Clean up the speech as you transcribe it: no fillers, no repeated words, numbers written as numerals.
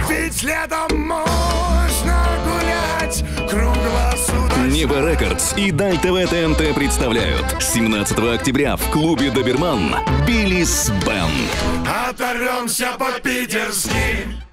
Ведь летом можно гулять круглосуточно. Нева Рекордс и Даль ТВ ТНТ представляют 17 октября в клубе Доберман Биллис Бенд. Оторвемся по-питерски.